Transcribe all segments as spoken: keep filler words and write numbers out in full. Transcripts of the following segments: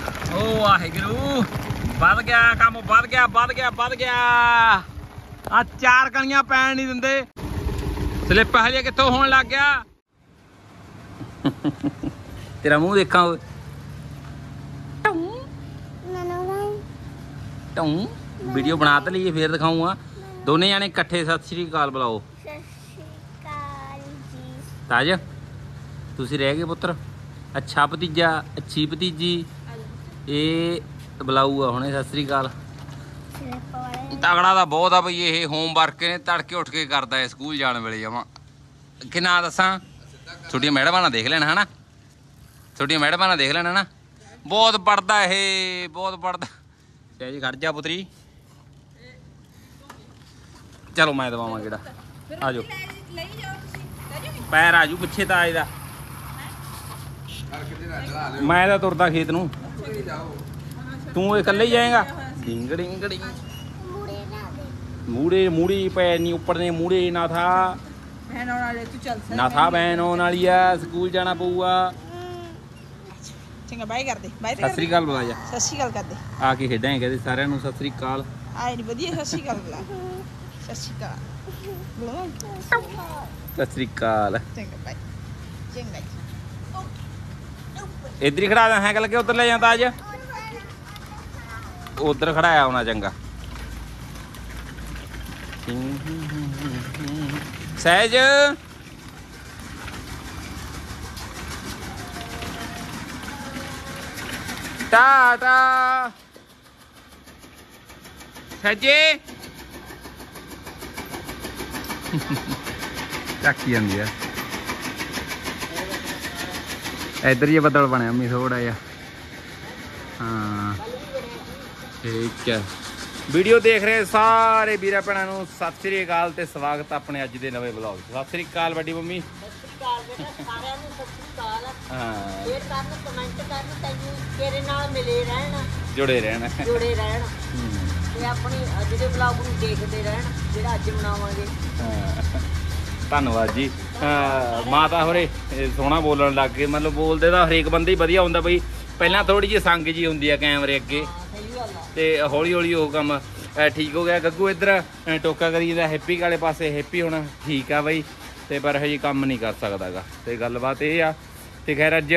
ओ वाहिगुरू वध गया काम वध गया वध गया वध गया आ चार कलियां पैन नहीं दिंदे स्लिप हजे कित्थों होण लग गया तेरा मुंह देखा वीडियो बना तो लीए फिर दिखाऊंगा दोने जाने इकट्ठे सत श्री अकाल बुलाओ ताज तुसी रह गए पुत्र अच्छा भतीजा अच्छी भतीजी ये बुलाऊगा हुणे सत श्री अकाल तगड़ा तो बहुत आ बई ये होमवर्क ने तड़के उठ के करता है स्कूल जाने वेले जमा कि ना दसा छोटिया मैडमां ना देख लेना है ना छोटिया मैडमां ना देख लेना ना बहुत पढ़ता है बहुत पढ़ता जी खड़ जा पुत्री चलो मैं दवावां गेड़ा आ जाओ पैर आजू पिछे ताज दा मैं तो तुरदा खेत नूं तू इकल्ले ही जाएगा डिंग डिंग डिंग मूड़े मूड़ी पैर नहीं ऊपर ने मूड़े ना था ना था बहन आने वाली है स्कूल जाना पऊगा चंगा बाय कर दे बाय सत श्री अकाल बुला जा सत श्री अकाल कर दे आके खेडां कहदे सारिਆਂ ਨੂੰ सत श्री अकाल आए नहीं ਵਧੀਆ सत श्री अकाल बुला सत श्री अकाल सत श्री अकाल चंगा बाय चंगा इधर ही खड़ा दा है लगे उधर ले जाता आज उधर खड़ाया होना चंगा सहज टाटा सजे चाकी आंदी है इधर ही बदल बने अम्मी थोड़ा जा हाँ ठीक है वीडियो देख रहे सारे वीर भैनों नूं सत श्री अकाल ते स्वागत अपने अज दे नवे ब्लॉग सत श्री अकाल वड्डी मम्मी जुड़े रहना जुड़े रहना ते अपनी अज दे ब्लॉग नूं देखदे रहन जेड़ा अज बनावांगे धन्नवाद जी माता होरे सोहना बोलन लग गए मतलब बोलते तो हरेक बंदे ही वधिया हुंदा बई पहलां थोड़ी जी संग जी हुंदी है कैमरे अगे ते हौली हौली वो काम ठीक हो गया गग्गू इधर टोका करी जांदा हैप्पी वाले पासे हैप्पी हुण ठीक आ बई ते पर हजे काम नहीं कर सकदा गा ते गलबात ये आ ते खैर अज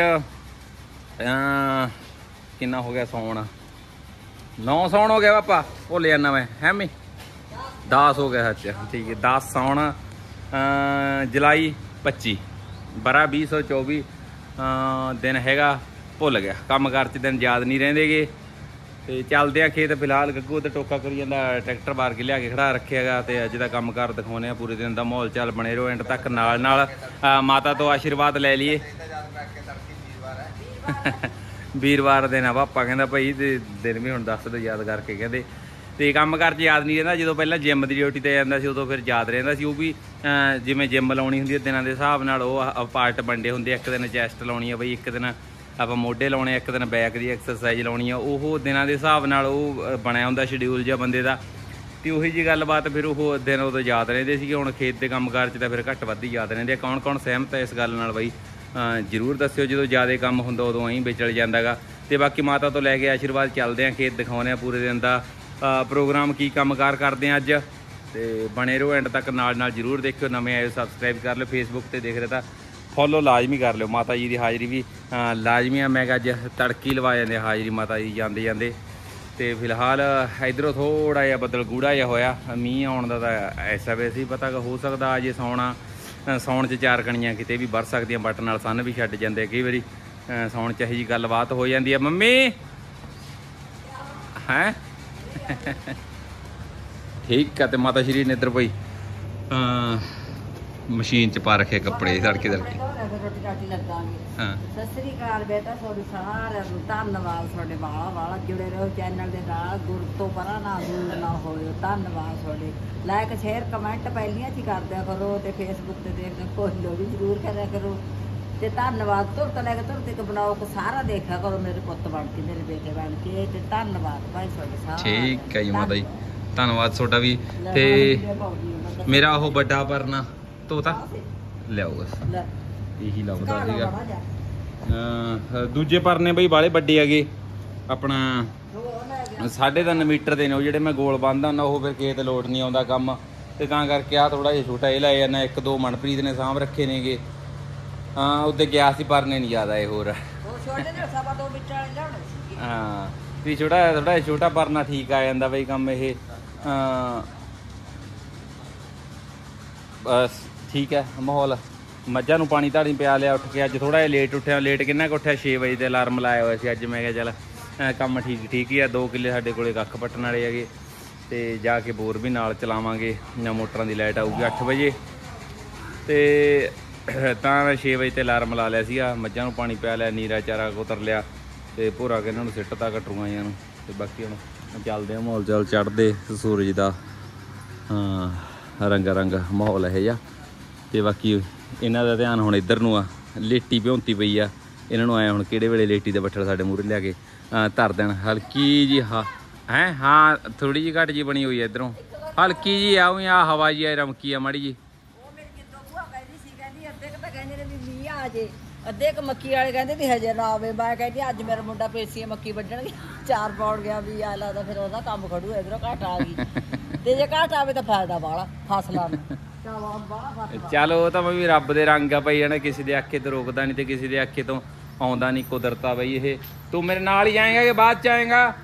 किन्ना हो गया सौण नौ सौण हो गया पापा भुल जाना मैं है मैं दस हो गया सच ठीक है दस सौण जुलाई पच्ची बारह भी सौ चौबी दिन हैगा भुल गया काम कार च दिन याद नहीं रहिंदे गे ते चलदे आ खेत फिलहाल गग्गू ते टोका करी जांदा ट्रैक्टर बार के लिया के खड़ा रखेगा ते अज दा काम कार दिखाउने आ पूरे दिन दा माहौल चाल बने रहो एंड तक नाल नाल माता तो आशीर्वाद ले लीए वीरवार दिन आ पापा कहंदा भाई ते दिन भी हुण दस दो याद करके कहंदे ते काम कार च याद नहीं रहिंदा जदों पहलां जिम दी ड्यूटी ते जांदा सी उदों फिर याद रहिंदा सी वो भी जिवें जिम लाउणी हुंदी है दिनां दे हिसाब नाल ओह पार्ट बंडे हुंदे एक दिन चैस्ट लाउणी है बई एक दिन ਆਪਾਂ ਮੋਢੇ ਲਾਉਣੇ ਇੱਕ ਦਿਨ ਬੈਕ ਦੀ ਐਕਸਰਸਾਈਜ਼ ਲਾਉਣੀ ਆ ਉਹ ਦਿਨਾਂ ਦੇ ਹਿਸਾਬ ਨਾਲ ਉਹ ਬਣਿਆ ਹੁੰਦਾ ਸ਼ਡਿਊਲ ਜਿਹਾ ਬੰਦੇ ਦਾ ਤੇ ਉਹੀ ਜੀ ਗੱਲਬਾਤ ਫਿਰ ਉਹ ਦਿਨ ਉਦੋਂ ਯਾਦ ਰਹਿੰਦੇ ਸੀਗੇ ਹੁਣ ਖੇਤ ਦੇ ਕੰਮਕਾਰ 'ਚ ਤਾਂ ਫਿਰ ਘੱਟ ਵੱਧ ਹੀ ਯਾਦ ਰਹਿੰਦੇ ਆ ਕੌਣ ਕੌਣ ਸਹਿਮਤ ਹੈ ਇਸ ਗੱਲ ਨਾਲ ਬਾਈ ਜ਼ਰੂਰ ਦੱਸਿਓ ਜਦੋਂ ਜ਼ਿਆਦਾ ਕੰਮ ਹੁੰਦਾ ਉਦੋਂ ਐਂ ਵਿਚਲ ਜਾਂਦਾ ਗਾ ਤੇ ਬਾਕੀ ਮਾਤਾ ਤੋਂ ਲੈ ਕੇ ਆਸ਼ੀਰਵਾਦ ਚੱਲਦੇ ਆ ਖੇਤ ਦਿਖਾਉਂਦੇ ਆ ਪੂਰੇ ਦਿਨ ਦਾ ਪ੍ਰੋਗਰਾਮ ਕੀ ਕੰਮਕਾਰ ਕਰਦੇ ਆ ਅੱਜ ਤੇ ਬਣੇ ਰਹੋ ਐਂਡ ਤੱਕ ਨਾਲ ਨਾਲ ਜ਼ਰੂਰ ਦੇਖਿਓ ਨਵੇਂ ਆਏ ਸਬਸਕ੍ਰਾਈਬ ਕਰ ਲਿਓ ਫੇਸਬੁੱਕ ਤੇ ਦੇਖ ਰਹੇ ਤਾਂ फॉलो लाजमी कर लो माता जी की हाज़री भी लाजमी है मैं अज तड़की लवा जाते हाज़री माता जी जाते जाते तो फिलहाल इधरों थोड़ा जहा बदल गूढ़ा जहा होया मीह आने का तो ऐसा वैसे ही पता हो सकता अजे सौना सौन च चार कणियां किते भी वर सकदियां बट नाल सन भी छड्ड जांदे कई वारी सौन च यही गलबात हो जाती है मम्मी हैं ठीक है तो माता श्री ने इधर भाई मशीन च पा रखे कपड़े तड़के तड़के सत श्री अकाल बेटा थोड़ी सारे धन्नवाद थोड़े वाला वाला जुड़े रहो चैनल के नाल गुर तो परा ना दूर ना हो धन्नवाद थोड़े लाइक शेयर कमेंट पहलियां च कर दिया करो तो फेसबुक से देखते फॉलो भी जरूर करा करो तो धन्नवाद तुर तो लैके तुर तक बनाओ को सारा देखा करो मेरे पुत बन के मेरे बेटे बन के तो धन्नवाद भाई थोड़े सारा ठीक है जी माता जी धन्नवाद थोड़ा भी ते मेरा वो बड़ा परना तोता लियाओ बस यही लगता सीगा दूजे परने बई बाले बड़े हैगे ਆਪਣਾ ਸਾਢੇ ਤਿੰਨ ਮੀਟਰ ਦੇ ਨੇ ਉਹ ਜਿਹੜੇ ਮੈਂ ਗੋਲ ਬੰਨਦਾ ਹੁੰਦਾ, ਉਹ ਫਿਰ ਕਿਸੇ ਤੇ ਲੋਟ ਨਹੀਂ ਆਉਂਦਾ ਕੰਮ, ਤੇ ਤਾਂ ਕਰਕੇ ਆ ਥੋੜਾ ਜਿਹਾ ਛੋਟਾ ਇਹ ਲੈ ਜਾਂਦਾ। ਇੱਕ ਦੋ ਮਨਪ੍ਰੀਤ ਨੇ ਸਾਂਭ ਰੱਖੇ ਨੇਗੇ। ਹਾਂ ਉੱਤੇ ਗਿਆ ਸੀ ਪਰਨੇ ਨਹੀਂ ਜ਼ਿਆਦਾ ਇਹ ਹੋਰ ਹਾਂ ਵੀ ਛੋਟਾ ਥੋੜਾ ਛੋਟਾ ਪਰਨਾ ਠੀਕ ਆ ਜਾਂਦਾ ਬਈ ਕੰਮ ਇਹ। ਬਸ ਠੀਕ ਹੈ ਮਾਹੌਲ। ਮੱਝਾਂ ਨੂੰ ਪਾਣੀ ਧਾਣੀ ਪਿਆ ਲਿਆ, ਉੱਠ ਕੇ ਅੱਜ ਥੋੜਾ ਜਿਹਾ ਲੇਟ ਉੱਠਿਆ। ਲੇਟ ਕਿੰਨਾ ਕੁ ਉੱਠਿਆ, ਛੇ ਵਜੇ ਤੇ ਅਲਾਰਮ ਲਾਇਆ ਹੋਇਆ ਸੀ ਅੱਜ। ਮੈਂ ਕਿਹਾ ਚੱਲ ਕੰਮ ਠੀਕ ਠੀਕ ਹੀ ਆ। ਦੋ ਕਿੱਲੇ ਸਾਡੇ ਕੋਲੇ ਕੱਖ ਪੱਟਣ ਵਾਲੇ ਹੈਗੇ, ਤੇ ਜਾ ਕੇ ਬੋਰ ਵੀ ਨਾਲ ਚਲਾਵਾਂਗੇ ਜਾਂ ਮੋਟਰਾਂ ਦੀ ਲਾਈਟ ਆਊਗੀ ਅੱਠ ਵਜੇ। ਤੇ ਤਾਂ ਮੈਂ ਛੇ ਵਜੇ ਤੇ ਅਲਾਰਮ ਲਾ ਲਿਆ ਸੀਗਾ। ਮੱਝਾਂ ਨੂੰ ਪਾਣੀ ਪਿਆ ਲਿਆ, ਨੀਰਾ ਚਾਰਾ ਕੁਤਰ ਲਿਆ, ਤੇ ਭੋਰਾ ਕੇ ਇਹਨਾਂ ਨੂੰ ਸਿੱਟਤਾ ਕਟਰੂਆਂ ਜਿਹਾਂ ਨੂੰ। ਤੇ ਬਾਕੀ ਹੁਣ ਚੱਲਦੇ ਆ, ਮਾਹੌਲ ਚੱਲ ਚੜ੍ਹਦੇ ਸੂਰਜ ਦਾ ਹਾਂ ਰੰਗਾ ਰੰਗ ਮਾਹੌਲ ਇਹੋ ਜਿਹਾ। ਤੇ ਬਾਕੀ ਇਹਨਾਂ ਦਾ ਧਿਆਨ ਹੁਣ ਇੱਧਰ ਨੂੰ ਆ, ਲੇਟੀ ਭਿਉਂਤੀ ਪਈ ਆ। ਇਹਨਾਂ ਨੂੰ ਆਇਆ ਹੁਣ ਕਿਹੜੇ ਵੇਲੇ ਲੇਟੀ ਦੇ ਬੱਠਲ ਸਾਡੇ ਮੂਹਰੇ ਲਿਆ ਕੇ ਧਰ ਦੇਣ। ਹਲਕੀ ਜੀ ਹਾਂ ਹੈ ਹਾਂ ਥੋੜੀ ਜਿਹੀ ਘੱਟ ਜੀ ਬਣੀ ਹੋਈ ਹੈ ਇੱਧਰੋਂ, ਹਲਕੀ ਜੀ ਆ ਆ ਹਵਾ ਜੀ ਆ ਰਮਕੀ ਆ ਮਾੜੀ ਜੀ। ਅੱਧੇ ਕ ਮੱਕੀ ਵਾਲੇ ਕਹਿੰਦੇ ਵੀ ਹਜੇ ਨਾ ਆਵੇ। ਮੈਂ ਕਹਿੰਦੀ ਅੱਜ ਮੇਰਾ ਮੁੰਡਾ ਪੇਸੀਆਂ ਮੱਕੀ ਵੱਢਣਗੇ, ਚਾਰ ਪਾਉਣ ਗਿਆ ਵੀ ਆ ਲੱਗਦਾ ਫਿਰ ਉਹਦਾ ਕੰਮ ਖੜੂ। ਇਧਰੋਂ ਘਾਟ ਆ ਗਈ, ਤੇ ਜੇ ਘਾਟ ਆਵੇ ਤਾਂ ਫਾਇਦਾ ਵਾਲਾ ਫਸਲਾਂ ਨੂੰ। ਚਲੋ ਉਹ ਤਾਂ ਵੀ ਰੱਬ ਦੇ ਰੰਗ ਆ ਭਾਈ, ਹੈ ਨਾ। ਕਿਸੇ ਦੇ ਆਖੇ ਤੋਂ ਰੁਕਦਾ ਨਹੀਂ ਤੇ ਕਿਸੇ ਦੇ ਆਖੇ ਤੋਂ ਆਉਂਦਾ ਨਹੀਂ, ਕੁਦਰਤ ਆ ਬਈ ਇਹ। ਤੂੰ ਮੇਰੇ ਨਾਲ ਹੀ ਜਾਏਗਾ ਕਿ ਬਾਅਦ ਚ ਆਏਗਾ?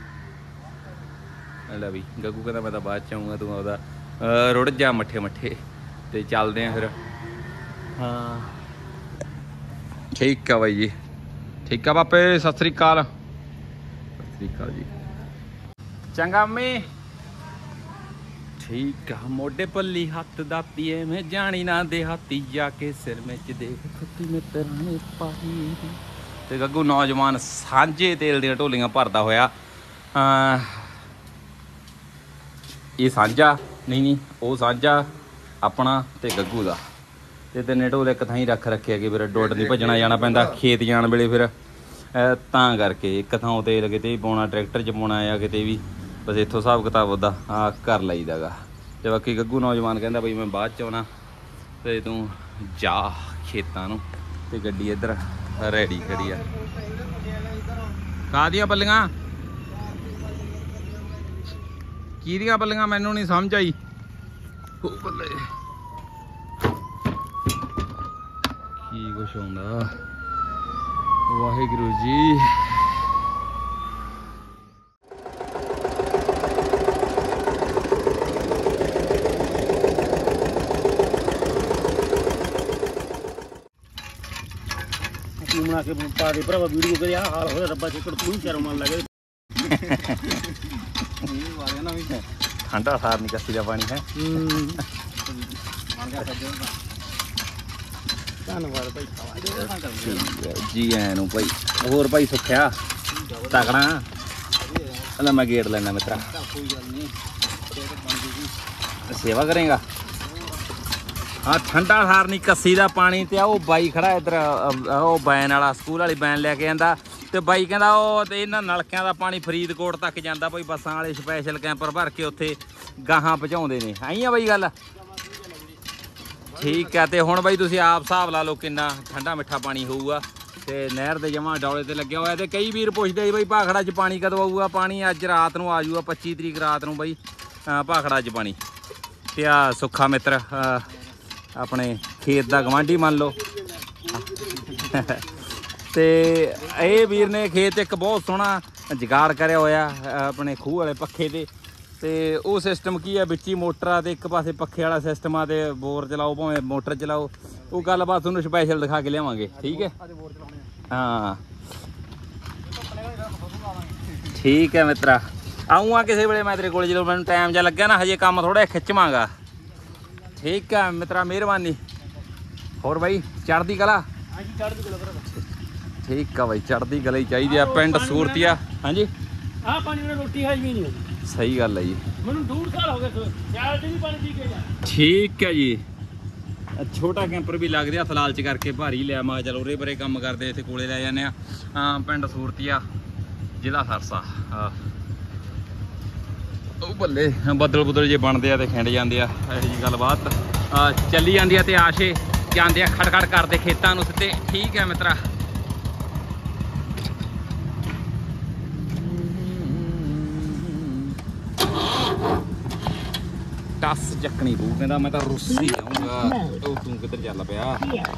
ਲੈ ਵੀ ਗੱਗੂ ਕਹਿੰਦਾ ਮੈਂ ਤਾਂ ਬਾਅਦ ਚ ਆਊਂਗਾ, ਤੂੰ ਉਹਦਾ ਰੁੜ ਜਾ ਮੱਠੇ ਮੱਠੇ। ਤੇ ਚੱਲਦੇ ਆ ਫਿਰ। ਹਾਂ ਠੀਕ ਆ ਬਾਈ ਜੀ, ਠੀਕ ਆ ਪਾਪੇ। ਸਤਿ ਸ੍ਰੀ ਅਕਾਲ। ਸਤਿ ਸ੍ਰੀ ਅਕਾਲ ਜੀ। ਚੰਗਾ ਮੰਮੀ। ਠੀਕ ਆ। ਮੋਢੇ ਪੱਲੀ ਹੱਥ ਦਾਤੀ ਐ ਮੈਂ ਜਾਣੀ ਨਾ ਦੇਹਾਤੀ, ਜਾ ਕੇ ਸਿਰ ਵਿੱਚ ਦੇਖ ਖੱਤੀ ਮੈਂ ਤਰਾਣੇ ਪਾਈ। ਤੇ ਗੱਗੂ ਨੌਜਵਾਨ ਸਾਂਝੇ ਤੇਲ ਦੀਆਂ ਢੋਲੀਆਂ ਭਰਦਾ ਹੋਇਆ। ਇਹ ਸਾਂਝਾ ਨਹੀਂ ਨਹੀਂ ਉਹ ਸਾਂਝਾ ਆਪਣਾ ਤੇ ਗੱਗੂ ਦਾ, ਤੇ ਤਿੰਨੇ ਢੋਲੇ ਇੱਕ ਥਾਂ ਹੀ ਰੱਖ ਰੱਖੇ ਹੈਗੇ। ਫਿਰ ਡੋਡ ਨਹੀਂ ਭੱਜਣਾ ਜਾਣਾ ਪੈਂਦਾ ਖੇਤ ਜਾਣ ਵੇਲੇ, ਫਿਰ ਤਾਂ ਕਰਕੇ ਇੱਕ ਥਾਂ ਤੇਲ ਕਿਤੇ ਵੀ ਪਾਉਣਾ, ਟਰੈਕਟਰ 'ਚ ਪਾਉਣਾ ਆ ਕਿਤੇ ਵੀ, ਬਸ ਇੱਥੋਂ ਹਿਸਾਬ ਕਿਤਾਬ ਉਹਦਾ ਆ ਕਰ ਲਈਦਾ ਗਾ। ਤੇ ਬਾਕੀ ਗੱਗੂ ਨੌਜਵਾਨ ਕਹਿੰਦਾ ਬਈ ਮੈਂ ਬਾਅਦ 'ਚ ਆਉਣਾ, ਤੇ ਤੂੰ ਜਾ ਖੇਤਾਂ ਨੂੰ। ਤੇ ਗੱਡੀ ਇੱਧਰ ਰੈਡੀ ਖੜੀ ਆ। ਕਾਹਦੀਆਂ ਪੱਲੀਆਂ ਕਿਹਦੀਆਂ ਪੱਲੀਆਂ ਮੈਨੂੰ ਨਹੀਂ ਸਮਝ ਆਈ। ਉਹ ਬੱਲੇ ਕੀ ਕੁਛ ਹੁੰਦਾ। ਵਾਹਿਗੁਰੂ ਜੀ। ਬਣਾ ਕੇ ਪਾ ਦੇ ਭਰਾਵਾ ਵੀਡੀਓ ਕਰੇ ਆ ਹਾਲ ਹੋਇਆ ਰੱਬਾ ਚਿੱਕੜ ਤੂੰ ਸ਼ਰਮ ਮੰਨ ਲੱਗੇ। ਠੰਡਾ ਸਾਰ ਨਹੀਂ ਕੱਸੀ ਦਾ ਪਾਣੀ ਹੈ। ਧੰਨਵਾਦ ਭਾਈ ਜੀ ਐ ਨੂੰ ਭਾਈ। ਹੋਰ ਭਾਈ ਸੁੱਖਿਆ ਤਕੜਾ। ਲੈ ਮੈਂ ਗੇਟ ਲੈਣਾ ਮਿੱਤਰਾ। ਸੇਵਾ ਕਰੇਗਾ। ਹਾਂ ਠੰਡਾ ਸਾਰ ਨਹੀਂ ਕੱਸੀ ਦਾ ਪਾਣੀ। ਤੇ ਉਹ ਬਾਈ ਖੜਾ ਇੱਧਰ, ਉਹ ਬੈਨ ਵਾਲਾ ਸਕੂਲ ਵਾਲੀ ਬੈਨ ਲੈ ਕੇ ਜਾਂਦਾ। ਤੇ ਬਾਈ ਕਹਿੰਦਾ ਉਹ ਤੇ ਇਹਨਾਂ ਨਲਕਿਆਂ ਦਾ ਪਾਣੀ ਫਰੀਦਕੋਟ ਤੱਕ ਜਾਂਦਾ ਭਾਈ, ਬੱਸਾਂ ਵਾਲੇ ਸਪੈਸ਼ਲ ਕੈਂਪਰ ਭਰ ਕੇ ਉੱਥੇ ਗਾਹਾਂ ਪਹੁੰਚਾਉਂਦੇ ਨੇ। ਆਈ ਆ ਬਾਈ ਗੱਲ ਠੀਕ ਆ। ਤੇ ਹੁਣ ਬਾਈ ਤੁਸੀਂ ਆਪ ਹਿਸਾਬ ਲਾ ਲਓ ਕਿੰਨਾ ਠੰਡਾ ਮਿੱਠਾ ਪਾਣੀ ਹੋਊਗਾ। ਤੇ ਨਹਿਰ ਦੇ ਜਮਾਂ ਡੌਲੇ ਤੇ ਲੱਗਿਆ ਹੋਇਆ। ਤੇ ਕਈ ਵੀਰ ਪੁੱਛਦੇ ਜੀ ਬਾਈ ਭਾਖੜਾ 'ਚ ਪਾਣੀ ਕਦੋਂ ਆਊਗਾ? ਪਾਣੀ ਅੱਜ ਰਾਤ ਨੂੰ ਆ ਜਾਊਗਾ, ਪੱਚੀ ਤਰੀਕ ਰਾਤ ਨੂੰ ਬਾਈ ਭਾਖੜਾ 'ਚ ਪਾਣੀ। ਤੇ ਆ ਸੁੱਖਾ ਮਿੱਤਰ ਆਪਣੇ ਖੇਤ ਦਾ ਗਵਾਂਢੀ ਮੰਨ ਲਓ। ਤੇ ਇਹ ਵੀਰ ਨੇ ਖੇਤ ਇੱਕ ਬਹੁਤ ਸੋਹਣਾ ਜੁਗਾੜ ਕਰਿਆ ਹੋਇਆ ਆਪਣੇ ਖੂਹ ਵਾਲੇ ਪੱਖੇ ਤੇ। ਤੇ ਉਹ ਸਿਸਟਮ ਕੀ ਆ, ਵਿੱਚ ਹੀ ਮੋਟਰ ਆ ਤੇ ਇੱਕ ਪਾਸੇ ਪੱਖੇ ਵਾਲਾ ਸਿਸਟਮ ਆ। ਤੇ ਬੋਰ ਚਲਾਓ ਭਾਵੇਂ ਮੋਟਰ ਚਲਾਓ, ਉਹ ਗੱਲਬਾਤ ਤੁਹਾਨੂੰ ਸਪੈਸ਼ਲ ਦਿਖਾ ਕੇ ਲਿਆਵਾਂਗੇ। ਠੀਕ ਹੈ ਹਾਂ ਠੀਕ ਹੈ ਮਿੱਤਰਾ। ਆਊਂਗਾ ਕਿਸੇ ਵੇਲੇ ਮੈਂ ਤੇਰੇ ਕੋਲ ਜਦੋਂ ਮੈਨੂੰ ਟਾਈਮ ਜਿਹਾ ਲੱਗਿਆ ਨਾ। ਹਜੇ ਕੰਮ ਥੋੜਾ ਜਿਹਾ ਖਿੱਚਵਾਂਗਾ। ਠੀਕ ਹੈ ਮਿੱਤਰਾ ਮਿਹਰਬਾਨੀ। ਹੋਰ ਬਾਈ ਚੜ੍ਹਦੀ ਕਲਾ? ਠੀਕ ਆ ਬਾਈ ਚੜ੍ਹਦੀ ਕਲਾ ਹੀ ਚਾਹੀਦੀ ਆ। ਪਿੰਡ ਸੂਰਤੀਆ। ਹਾਂਜੀ ਆਹ ਪਾਣੀ ਨਾਲ ਰੋਟੀ ਹਜਮੀ ਨਹੀਂ ਹੁੰਦੀ। ਸਹੀ ਗੱਲ ਹੈ ਜੀ। ਮੈਨੂੰ ਡੂਢ ਸਾਲ ਹੋ ਗਏ ਸਿਆਲ 'ਚ ਵੀ ਪਾਣੀ ਪੀ ਕੇ ਜਾ। ਠੀਕ ਹੈ ਜੀ। ਛੋਟਾ ਕੈਂਪਰ ਵੀ ਲੱਗਦੇ ਹੱਥ ਲਾਲਚ ਕਰਕੇ ਭਾਰੀ ਲਿਆ। ਮੈਂ ਚਲੋ ਉਰੇ ਬਰੇ ਕੰਮ ਕਰਦੇ ਇੱਥੇ ਕੋਲੇ ਲੈ ਜਾਂਦੇ ਆ। ਪਿੰਡ ਸੂਰਤੀਆ ਜ਼ਿਲ੍ਹਾ ਸਰਸਾ। ਉਹ ਬੱਲੇ ਬੱਦਲ ਬੁੱਦਲ ਜੇ ਬਣਦੇ ਆ ਤੇ ਖਿੰਡ ਜਾਂਦੇ ਆ। ਇਹੋ ਜਿਹੀ ਗੱਲਬਾਤ ਚੱਲੀ ਜਾਂਦੀ ਆ। ਤੇ ਆਸ਼ੇ ਜਾਂਦੇ ਆ ਖੜਖੜ ਕਰਦੇ ਖੇਤਾਂ ਨੂੰ ਸਿੱਧੇ। ਠੀਕ ਹੈ ਮਿੱਤਰਾ। ਟੱਸ ਚੱਕਣੀ ਪਊ। ਕਹਿੰਦਾ ਮੈਂ ਤਾਂ ਰੁੱਸੀ ਜਾਊਂਗਾ। ਉਹ ਤੂੰ ਕਿੱਧਰ ਚੱਲ ਪਿਆ?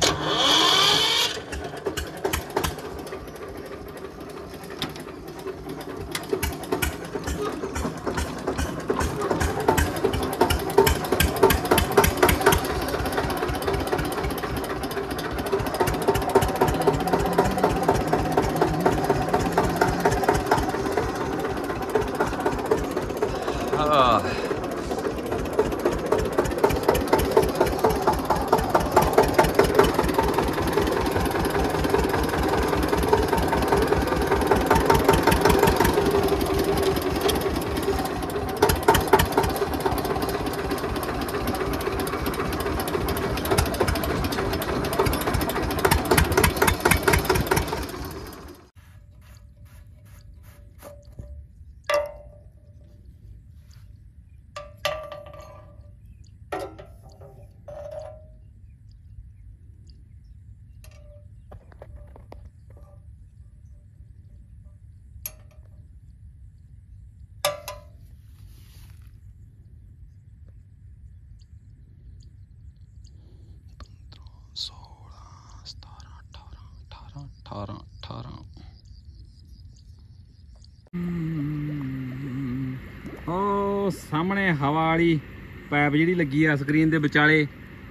ਸੋਲਾਂ ਸਤਾਰਾਂ ਅਠਾਰਾਂ ਅਠਾਰਾਂ ਅਠਾਰਾਂ ਅਠਾਰਾਂ। ਉਹ ਸਾਹਮਣੇ ਹਵਾ ਵਾਲੀ ਪਾਈਪ ਜਿਹੜੀ ਲੱਗੀ ਆ ਸਕਰੀਨ ਦੇ ਵਿਚਾਲੇ,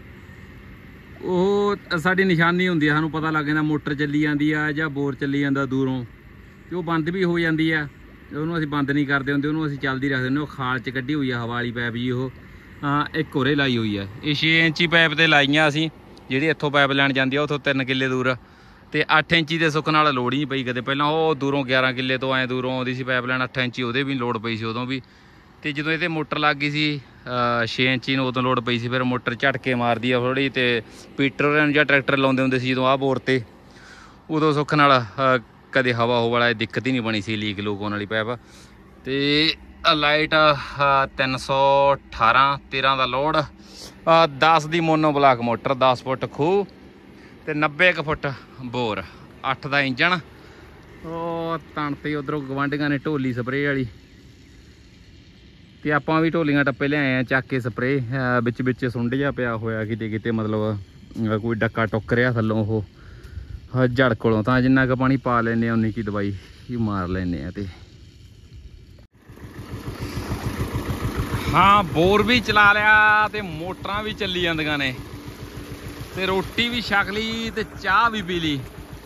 ਉਹ ਸਾਡੀ ਨਿਸ਼ਾਨੀ ਹੁੰਦੀ ਆ। ਸਾਨੂੰ ਪਤਾ ਲੱਗ ਜਾਂਦਾ ਮੋਟਰ ਚੱਲੀ ਜਾਂਦੀ ਆ ਜਾਂ ਬੋਰ ਚੱਲੀ ਜਾਂਦਾ ਦੂਰੋਂ, ਤੇ ਉਹ ਬੰਦ ਵੀ ਹੋ ਜਾਂਦੀ ਆ। ਉਹਨੂੰ ਅਸੀਂ ਬੰਦ ਨਹੀਂ ਕਰਦੇ ਹੁੰਦੇ, ਉਹਨੂੰ ਅਸੀਂ ਚੱਲਦੀ ਰੱਖਦੇ ਹੁੰਦੇ। ਉਹ ਖਾਲ 'ਚ ਕੱਢੀ ਹੋਈ ਆ ਹਵਾ ਵਾਲੀ ਪਾਈਪ ਜੀ। ਉਹ ਇੱਕ ਹੋਰੇ ਲਾਈ ਹੋਈ ਆ। ਇਹ ਛੇ ਇੰਚੀ ਪਾਈਪ 'ਤੇ ਲਾਈਆਂ ਅਸੀਂ, ਜਿਹੜੀ ਇੱਥੋਂ ਪਾਈਪ ਲੈਣ ਜਾਂਦੀ ਆ ਉੱਥੋਂ ਤਿੰਨ ਕਿੱਲੇ ਦੂਰ, ਤੇ ਅੱਠ ਇੰਚੀ ਦੇ ਸੁੱਖ ਨਾਲ ਲੋੜ ਹੀ ਨਹੀਂ ਪਈ ਕਦੇ। ਪਹਿਲਾਂ ਉਹ ਦੂਰੋਂ ਗਿਆਰਾਂ ਕਿੱਲੇ ਤੋਂ ਐਂ ਦੂਰੋਂ ਆਉਂਦੀ ਸੀ ਪਾਈਪ ਲੈਣ ਅੱਠ ਇੰਚੀ, ਉਹਦੇ ਵੀ ਲੋੜ ਪਈ ਸੀ ਉਦੋਂ ਵੀ। ਤੇ ਜਦੋਂ ਇਹਦੇ ਮੋਟਰ ਲੱਗ ਗਈ ਸੀ ਛੇ ਇੰਚੀ ਨੂੰ, ਉਦੋਂ ਲੋੜ ਪਈ ਸੀ। ਫਿਰ ਮੋਟਰ ਝਟਕੇ ਮਾਰਦੀ ਆ ਥੋੜ੍ਹੀ, ਤੇ ਪੀਟਰ ਜਾਂ ਟਰੈਕਟਰ ਲਾਉਂਦੇ ਹੁੰਦੇ ਸੀ ਜਦੋਂ ਆਹ ਬੋਰ 'ਤੇ, ਉਦੋਂ ਸੁੱਖ ਨਾਲ ਕਦੇ ਹਵਾ ਹੋ ਵਾਲਾ ਦਿੱਕਤ ਹੀ ਨਹੀਂ ਬਣੀ ਸੀ ਲੀਕ ਲੂਕ ਹੋਣ ਵਾਲੀ ਪਾਈਪ। ਤੇ ਲਾਈਟ ਤਿੰਨ ਸੌ ਅਠਾਰਾਂ ਤੇਰਾਂ ਦਾ ਲੋਡ, ਦਸ ਦੀ ਮੋਨੋ ਬਲਾਕ ਮੋਟਰ, ਦਸ ਫੁੱਟ ਖੂਹ ਤੇ ਨੱਬੇ ਕੁ ਫੁੱਟ ਬੋਰ, ਅੱਠ ਦਾ ਇੰਜਣ। ਉਹ ਤਣ ਤੇ ਉਧਰੋਂ ਗਵਾਂਢੀਆਂ ਨੇ ਢੋਲੀ ਸਪਰੇਅ ਵਾਲੀ, ਤੇ ਆਪਾਂ ਵੀ ਢੋਲੀਆਂ ਟੱਪੇ ਲਿਆਏ ਆ ਚੱਕ ਕੇ ਸਪਰੇਅ। ਵਿੱਚ ਵਿੱਚ ਸੁੰਡ ਜਿਹਾ ਪਿਆ ਹੋਇਆ ਕਿਤੇ ਕਿਤੇ, ਮਤਲਬ ਕੋਈ ਡੱਕਾ ਟੁੱਕ ਰਿਹਾ ਥੱਲੋਂ ਉਹ ਜੜ ਕੋਲੋਂ। ਤਾਂ ਜਿੰਨਾ ਕੁ ਪਾਣੀ ਪਾ ਲੈਂਦੇ ਆ ਉਨੀ ਕੀ ਦਵਾਈ ਹੀ ਮਾਰ ਲੈਂਦੇ ਆ। ਤੇ ਹਾਂ, ਬੋਰ ਵੀ ਚਲਾ ਲਿਆ ਤੇ ਮੋਟਰਾਂ ਵੀ ਚੱਲੀ ਜਾਂਦੀਆਂ ਨੇ, ਤੇ ਰੋਟੀ ਵੀ ਛਕ ਲਈ ਤੇ ਚਾਹ ਵੀ ਪੀ ਲਈ।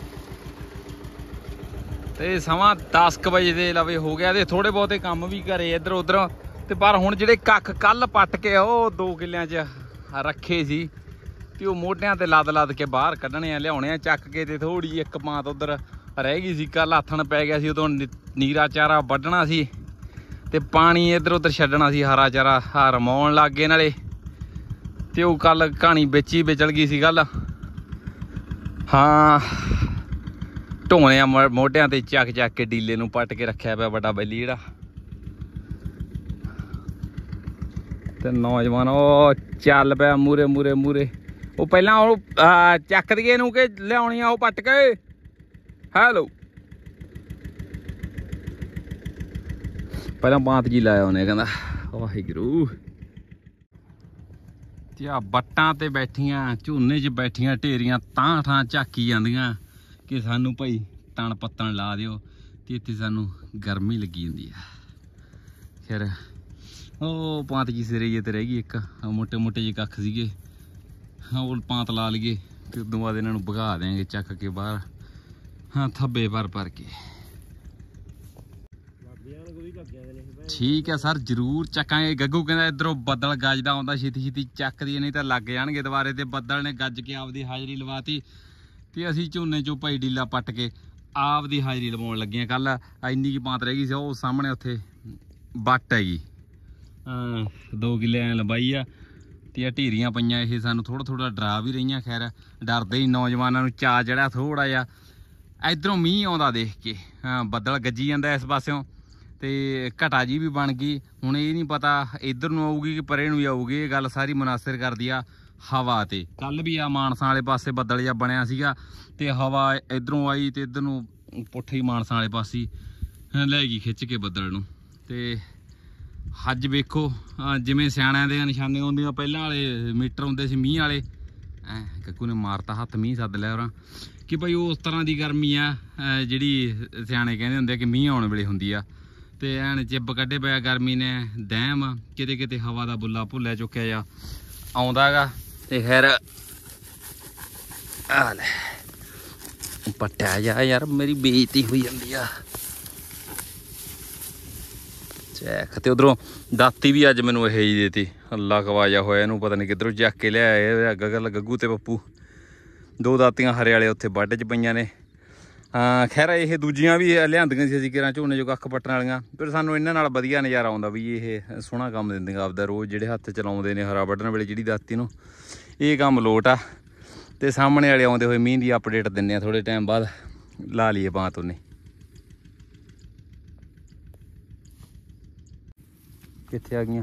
ਤੇ ਸਮਾਂ ਦਸ ਕੁ ਵਜੇ ਦੇ ਲਵੇ ਹੋ ਗਿਆ, ਤੇ ਥੋੜੇ ਬਹੁਤੇ ਕੰਮ ਵੀ ਘਰੇ ਇੱਧਰ ਉੱਧਰ। ਤੇ ਪਰ ਹੁਣ ਜਿਹੜੇ ਕੱਖ ਕੱਲ ਪੱਟ ਕੇ ਉਹ ਦੋ ਕਿੱਲਿਆਂ 'ਚ ਰੱਖੇ ਸੀ, ਤੇ ਉਹ ਮੋਢਿਆਂ ਤੇ ਲੱਦ ਲੱਦ ਕੇ ਬਾਹਰ ਕੱਢਣੇ ਆ, ਲਿਆਉਣੇ ਆ ਚੱਕ ਕੇ। ਤੇ ਥੋੜੀ ਇੱਕ ਪਾਂਤ ਉੱਧਰ ਰਹਿ ਗਈ ਸੀ, ਕੱਲ ਹੱਥਣ ਪੈ ਗਿਆ ਸੀ। ਉਦੋਂ ਨੀਰਾ ਚਾਰਾ ਵੱਢਣਾ ਸੀ ਤੇ ਪਾਣੀ ਇੱਧਰ ਉੱਧਰ ਛੱਡਣਾ ਸੀ, ਹਰਾ ਚਾਰਾ ਆ ਰਮਾਉਣ ਲੱਗ ਗਏ ਨਾਲੇ। ਤੇ ਉਹ ਕੱਲ ਕਹਾਣੀ ਵਿੱਚ ਹੀ ਵਿਚਲ ਗਈ ਸੀ ਗੱਲ। ਹਾਂ, ਢੋਣੇ ਆ ਮੋਢਿਆਂ ਤੇ ਚੱਕ ਚੱਕ ਕੇ ਡੀਲੇ ਨੂੰ ਪੱਟ ਕੇ ਰੱਖਿਆ ਪਿਆ ਵੱਡਾ ਬੈਲੀ ਜਿਹੜਾ। ਤੇ ਨੌਜਵਾਨ ਉਹ ਚੱਲ ਪਿਆ ਮੂਰੇ ਮੂਰੇ ਮੂਰੇ। ਉਹ ਪਹਿਲਾਂ ਉਹ ਚੱਕ ਦਈਏ ਇਹਨੂੰ ਕਿ ਲਿਆਉਣੀ ਆ ਉਹ ਪੱਟ ਕੇ। ਹੈਲੋ, ਪਹਿਲਾਂ ਬਾਂਤ ਜੀ ਲਾਇਆ ਉਹਨੇ, ਕਹਿੰਦਾ ਵਾਹਿਗੁਰੂ। ਤੇ ਆ ਬੱਟਾਂ ਤੇ ਬੈਠੀਆਂ, ਝੋਨੇ 'ਚ ਬੈਠੀਆਂ ਢੇਰੀਆਂ ਤਾਂ ਠਾਂ ਝਾਕੀ ਜਾਂਦੀਆਂ ਕਿ ਸਾਨੂੰ ਭਾਈ ਤਣ ਪੱਤਣ ਲਾ ਦਿਓ। ਤੇ ਇੱਥੇ ਸਾਨੂੰ ਗਰਮੀ ਲੱਗੀ ਹੁੰਦੀ ਆ। ਫਿਰ ਉਹ ਪਾਂਤ ਜੀ ਸਿਰੇ ਜੇ ਤੇ ਰਹਿ ਗਈ ਇੱਕ, ਮੋਟੇ ਮੋਟੇ ਜਿਹੇ ਕੱਖ ਸੀਗੇ, ਉਹ ਪਾਂਤ ਲਾ ਲਈਏ ਤੇ ਉਦੋਂ ਬਾਅਦ ਇਹਨਾਂ ਨੂੰ ਭਗਾ ਦਿਆਂਗੇ ਚੱਕ ਕੇ ਬਾਹਰ। ਹਾਂ, ਥੱਬੇ ਭਰ ਭਰ ਕੇ। ਠੀਕ ਹੈ ਸਰ, ਜ਼ਰੂਰ ਚੱਕਾਂਗੇ। ਗੱਗੂ ਕਹਿੰਦਾ ਇੱਧਰੋਂ ਬੱਦਲ ਗੱਜਦਾ ਆਉਂਦਾ, ਛੇਤੀ ਛੇਤੀ ਚੱਕਦੀ, ਨਹੀਂ ਤਾਂ ਲੱਗ ਜਾਣਗੇ ਦੁਬਾਰੇ। ਤੇ ਬੱਦਲ ਨੇ ਗੱਜ ਕੇ ਆਪਦੀ ਹਾਜ਼ਰੀ ਲਵਾਤੀ, ਤੇ ਅਸੀਂ ਝੋਨੇ 'ਚੋਂ ਭਾਈ ਡੀਲਾ ਪੱਟ ਕੇ ਆਪਦੀ ਹਾਜ਼ਰੀ ਲਵਾਉਣ ਲੱਗੇ ਹਾਂ। ਕੱਲ ਇੰਨੀ ਕੀ ਪਾਂਤ ਰਹਿ ਗਈ ਸੀ, ਉਹ ਸਾਹਮਣੇ ਉੱਥੇ ਵੱਟ ਹੈਗੀ, ਦੋ ਕਿੱਲੇ ਐਂ ਲੰਬਾਈ ਆ। ਤੇ ਆ ਢੀਰੀਆਂ ਪਈਆਂ, ਇਹ ਸਾਨੂੰ ਥੋੜ੍ਹਾ ਥੋੜ੍ਹਾ ਡਰਾ ਵੀ ਰਹੀਆਂ। ਖੈਰ ਡਰਦੇ ਹੀ ਨੌਜਵਾਨਾਂ ਨੂੰ ਚਾਅ ਚੜਿਆ ਥੋੜ੍ਹਾ ਜਿਹਾ। ਇੱਧਰੋਂ ਮੀਂਹ ਆਉਂਦਾ ਦੇਖ ਕੇ, ਹਾਂ ਬੱਦਲ ਗੱਜੀ ਜਾਂਦਾ ਇਸ ਪਾਸਿਓਂ, ਤੇ ਘਟਾ ਜੀ ਵੀ ਬਣ ਗਈ। ਹੁਣ ਇਹ ਨਹੀਂ ਪਤਾ ਇੱਧਰ ਨੂੰ ਆਊਗੀ ਕਿ ਪਰੇ ਨੂੰ ਹੀ ਆਊਗੀ। ਇਹ ਗੱਲ ਸਾਰੀ ਮੁਨਾਸਿਰ ਕਰਦੀ ਆ ਹਵਾ ਤੇ। ਕੱਲ ਵੀ ਆ ਮਾਨਸਾਂ ਵਾਲੇ ਪਾਸੇ ਬੱਦਲ ਜਿਹਾ ਬਣਿਆ ਸੀਗਾ, ਤੇ ਹਵਾ ਇੱਧਰੋਂ ਆਈ ਤੇ ਇੱਧਰ ਨੂੰ ਪੁੱਠੀ ਮਾਨਸਾਂ ਵਾਲੇ ਪਾਸੇ ਲੈ ਗਈ ਖਿੱਚ ਕੇ ਬੱਦਲ ਨੂੰ। ਤੇ ਅੱਜ ਵੇਖੋ ਜਿਵੇਂ ਸਿਆਣਿਆਂ ਦੇ ਨਿਸ਼ਾਨੀਆਂ ਹੁੰਦੀਆਂ ਪਹਿਲਾਂ ਵਾਲੇ ਮੀਟਰ ਹੁੰਦੇ ਸੀ ਮੀਂਹ ਵਾਲੇ, ਐ ਕੱਕੂ ਨੇ ਮਾਰਤਾ ਹੱਥ ਮੀਂਹ ਸੱਦ ਲਿਆ ਉਹਨਾਂ ਕਿ ਭਾਈ ਉਸ ਤਰ੍ਹਾਂ ਦੀ ਗਰਮੀ ਆ ਜਿਹੜੀ ਸਿਆਣੇ ਕਹਿੰਦੇ ਹੁੰਦੇ ਕਿ ਮੀਂਹ ਆਉਣ ਵੇਲੇ ਹੁੰਦੀ ਆ। ਤੇ ਐਨ ਚਿੱਬ ਕੱਢੇ ਪਿਆ ਗਰਮੀ ਨੇ, ਦਹਿਮ ਕਿਤੇ ਕਿਤੇ ਹਵਾ ਦਾ ਬੁੱਲਾ ਭੁੱਲਿਆ ਚੁੱਕਿਆ ਜਾ ਆਉਂਦਾ ਗਾ। ਤੇ ਖੈਰ ਆ ਲੈ ਪੱਟਿਆ ਜਾ ਯਾਰ, ਮੇਰੀ ਬੇਇੱਜ਼ਤੀ ਹੋਈ ਜਾਂਦੀ ਆ। ਚੈੱਕ ਤੇ ਉਧਰੋਂ ਦਾਤੀ ਵੀ ਅੱਜ ਮੈਨੂੰ ਇਹ ਹੀ ਦੇਤੀ, ਅੱਲਾ ਕਵਾਜਾ ਹੋਇਆ ਇਹਨੂੰ, ਪਤਾ ਨਹੀਂ ਕਿੱਧਰੋਂ ਚੱਕ ਕੇ ਲਿਆਏ ਗਗਲ ਗੱਗੂ ਤੇ ਪੱਪੂ। ਦੋ ਦਾਤੀਆਂ ਹਰੇ ਵਾਲੇ ਉੱਥੇ ਵੱਢ 'ਚ ਪਈਆਂ ਨੇ। ਹਾਂ ਖੈਰ ਇਹ ਦੂਜੀਆਂ ਵੀ ਲਿਆਂਦੀਆਂ ਸੀ ਅਸੀਂ ਕਿਰਾਂ ਝੋਨੇ 'ਚੋਂ ਕੱਖ ਪੱਟਣ ਵਾਲੀਆਂ, ਪਰ ਸਾਨੂੰ ਇਹਨਾਂ ਨਾਲ ਵਧੀਆ ਨਜ਼ਾਰਾ ਆਉਂਦਾ ਵੀ ਇਹ ਸੋਹਣਾ ਕੰਮ ਦਿੰਦੀਆਂ ਆਪਦਾ ਰੋਜ਼ ਜਿਹੜੇ ਹੱਥ ਚਲਾਉਂਦੇ ਨੇ ਹਰਾ ਵੱਢਣ ਵੇਲੇ ਜਿਹੜੀ ਦਾਤੀ ਨੂੰ, ਇਹ ਕੰਮ ਲੋਟ ਆ। ਤੇ ਸਾਹਮਣੇ ਵਾਲੇ ਆਉਂਦੇ ਹੋਏ ਮੀਂਹ ਦੀ ਅਪਡੇਟ ਦਿੰਦੇ ਆ ਥੋੜ੍ਹੇ ਟਾਈਮ ਬਾਅਦ, ਲਾ ਲਈਏ ਬਾਂਤ ਉਹਨੇ। ਕਿੱਥੇ ਆ ਗਈਆਂ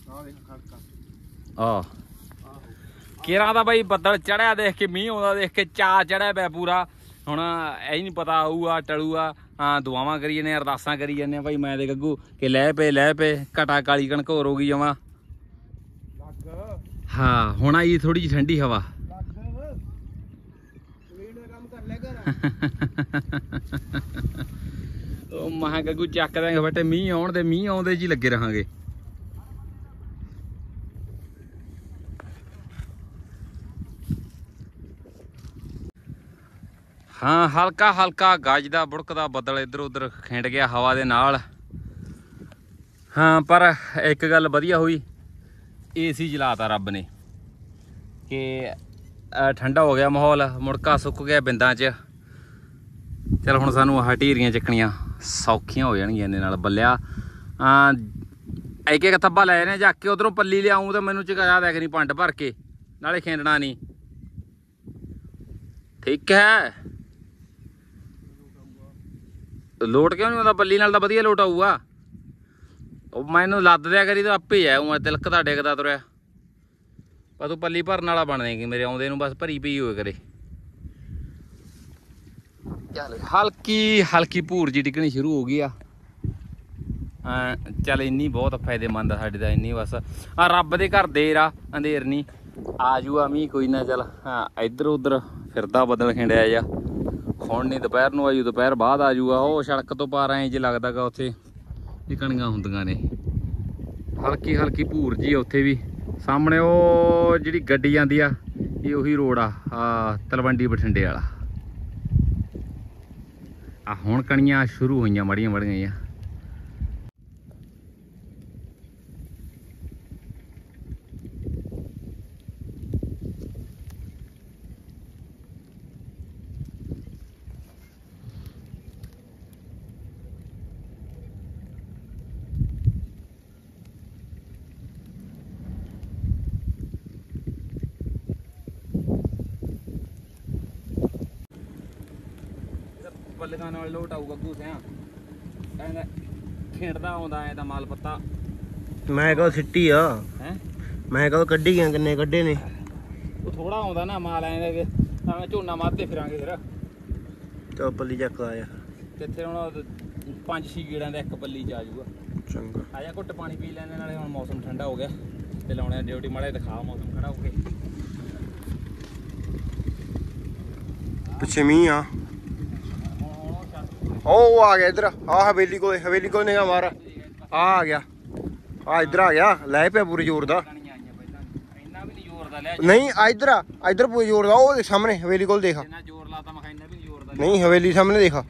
ਆ ਕੇਰਾਂ ਦਾ ਬਾਈ ਬੱਦਲ ਚੜਿਆ ਦੇਖ ਕੇ, ਮੀਂਹ ਆਉਂਦਾ ਦੇਖ ਕੇ ਚਾਅ ਚੜਿਆ ਪਿਆ ਪੂਰਾ। ਹੁਣ ਇਹ ਨਹੀਂ ਪਤਾ ਆਊਗਾ ਟਲੂਗਾ, ਹਾਂ ਦੁਆਵਾਂ ਕਰੀ ਜਾਂਦੇ ਅਰਦਾਸਾਂ ਕਰੀ ਜਾਂਦੇ ਆ ਭਾਈ ਮੈਂ ਤੇ ਗੱਗੂ ਕਿ ਲੈ ਪਏ ਲੈ ਪਏ ਘਟਾ ਕਾਲੀ ਕਣਕ ਹੋਰ ਹੋ ਗਈ ਜਮਾਂ। ਹਾਂ ਹੁਣ ਆਈ ਥੋੜੀ ਜਿਹੀ ਠੰਡੀ ਹਵਾ। ਉਹ ਮਹਾਂ ਗੱਗੂ ਚੱਕ ਦਾਂਗੇ ਬੇਟੇ, ਮੀਂਹ ਆਉਣ ਦੇ ਮੀਂਹ ਆਉਂਦੇ ਜੀ ਲੱਗੇ ਰਹਾਂਗੇ। ਹਾਂ ਹਲਕਾ ਹਲਕਾ ਗੱਜਦਾ ਬੁੜਕਦਾ ਬੱਦਲ ਇੱਧਰ ਉੱਧਰ ਖਿੰਡ ਗਿਆ ਹਵਾ ਦੇ ਨਾਲ। ਹਾਂ ਪਰ ਇੱਕ ਗੱਲ ਵਧੀਆ ਹੋਈ, ਏ ਸੀ ਚਲਾਤਾ ਰੱਬ ਨੇ ਕਿ ਠੰਡਾ ਹੋ ਗਿਆ ਮਾਹੌਲ, ਮੁੜਕਾ ਸੁੱਕ ਗਿਆ ਬਿੰਦਾਂ 'ਚ। ਚਲ ਹੁਣ ਸਾਨੂੰ ਆਹ ਢੇਰੀਆਂ ਚੱਕਣੀਆਂ ਸੌਖੀਆਂ ਹੋ ਜਾਣਗੀਆਂ ਇਹਦੇ ਨਾਲ। ਬੱਲਿਆ ਇੱਕ ਇੱਕ ਥੱਬਾ ਲੈ ਜਾਣੇ ਚੱਕ ਕੇ, ਉੱਧਰੋਂ ਪੱਲੀ ਲਿਆਊਂ ਤਾਂ ਮੈਨੂੰ ਚਕਾ ਦਿਆ ਕਰੀ ਪੰਡ ਭਰ ਕੇ, ਨਾਲੇ ਖਿੰਡਣਾ ਨਹੀਂ। ਠੀਕ ਹੈ ਲੋਟ ਕਿਉਂ ਨਹੀਂ ਆਉਂਦਾ? ਪੱਲੀ ਨਾਲ ਤਾਂ ਵਧੀਆ ਲੋਟ ਆਊਗਾ। ਉਹ ਮੈਨੂੰ ਲੱਦ ਦਿਆ ਕਰੀ ਤਾਂ ਆਪੇ ਹੈ ਉਹ ਤਿਲਕਦਾ ਡਿੱਗਦਾ ਤੁਰਿਆ। ਪਰ ਤੂੰ ਪੱਲੀ ਭਰਨ ਵਾਲਾ ਬਣ ਦੇਗੀ ਮੇਰੇ ਆਉਂਦੇ ਨੂੰ, ਬਸ ਭਰੀ ਪਈ ਹੋਏ ਕਰੇ। ਚੱਲ ਹਲਕੀ ਹਲਕੀ ਭੂਰ ਜੀ ਡਿੱਗਣੀ ਸ਼ੁਰੂ ਹੋ ਗਈ ਆ। ਚੱਲ ਇੰਨੀ ਬਹੁਤ ਫਾਇਦੇਮੰਦ ਆ ਸਾਡੇ ਦਾ, ਇੰਨੀ ਬਸ ਆ ਰੱਬ ਦੇ ਘਰ ਦੇਰ ਆ ਅੰਧੇਰ ਨਹੀਂ। ਆ ਜੂਆ ਮੀਂਹ ਕੋਈ ਨਾ। ਚੱਲ ਹਾਂ ਇੱਧਰ ਉੱਧਰ ਫਿਰਦਾ ਬੱਦਲ ਖਿੰਡਿਆ ਜਾ, ਹੁਣ ਨਹੀਂ ਦੁਪਹਿਰ ਨੂੰ ਆਜੂ, ਦੁਪਹਿਰ ਬਾਅਦ ਆ ਜੂਗਾ। ਉਹ ਸੜਕ ਤੋਂ ਪਾਰ ਐਂ ਜੇ ਲੱਗਦਾ ਗਾ ਉੱਥੇ ਨਿਕਣੀਆਂ ਹੁੰਦੀਆਂ ਨੇ, ਹਲਕੀ ਹਲਕੀ ਭੂਰ ਜੀ ਉੱਥੇ ਵੀ। ਸਾਹਮਣੇ ਉਹ ਜਿਹੜੀ ਗੱਡੀ ਜਾਂਦੀ ਆ ਇਹ ਉਹੀ ਰੋਡ ਆ ਆ ਤਲਵੰਡੀ ਬਠਿੰਡੇ ਵਾਲਾ। ਆ ਹੁਣ ਕਣੀਆਂ ਸ਼ੁਰੂ ਹੋਈਆਂ ਮੜੀਆਂ ਮੜੀਆਂ। ਬੱਲੀਆਂ ਨਾਲ ਲੋਟ ਆਊਗਾ ਗੂਸਿਆਂ ਕਹਿੰਦਾ ਖੇਡਦਾ ਆਉਂਦਾ ਐ ਤਾਂ ਮਾਲ ਪੱਤਾ। ਮੈਂ ਕਹਾਂ ਸਿੱਟੀ ਆ ਹੈ, ਮੈਂ ਕਹਾਂ ਕੱਢੀ ਗਿਆ, ਕਿੰਨੇ ਕੱਢੇ ਨੇ। ਉਹ ਥੋੜਾ ਆਉਂਦਾ ਨਾ ਮਾਲ ਐਂ ਕਿ ਤਾਂ ਝੋਨਾ ਮਾਰਦੇ ਫਿਰਾਂਗੇ ਫਿਰ। ਤਾਂ ਪੱਲੀ ਚੱਕ ਆਇਆ ਕਿੱਥੇ ਹੁਣ ਪੰਜ ਛੇ ਗੇੜਾਂ ਦਾ ਇੱਕ ਪੱਲੀ ਚ ਆ ਜਾਊਗਾ। ਚੰਗਾ ਆ ਜਾ ਘੁੱਟ ਪਾਣੀ ਪੀ ਲੈਣੇ ਨਾਲੇ, ਹੁਣ ਮੌਸਮ ਠੰਡਾ ਹੋ ਗਿਆ ਤੇ ਲਾਉਣੇ ਡਿਊਟੀ ਮਾੜੇ ਦਿਖਾ ਮੌਸਮ ਖੜਾ ਹੋ ਕੇ। ਪਿੱਛੇ ਮੀਂਹ ਆ, ਉਹ ਆ ਗਿਆ ਇੱਧਰ ਆ ਹਵੇਲੀ ਕੋਲ, ਹਵੇਲੀ ਕੋਲ ਨਿਗਾਹ ਮਾਰ। ਆ ਆ ਗਿਆ, ਆ ਇੱਧਰ ਆ ਗਿਆ, ਲੈ ਪਿਆ ਪੂਰੇ ਜ਼ੋਰ ਦਾ। ਨਹੀਂ ਆ ਇੱਧਰ ਆ, ਇੱਧਰ ਪੂਰੇ ਜ਼ੋਰ ਦਾ। ਉਹ ਸਾਹਮਣੇ ਹਵੇਲੀ ਕੋਲ ਦੇਖ, ਨਹੀਂ ਹਵੇਲੀ ਸਾਹਮਣੇ ਦੇਖ।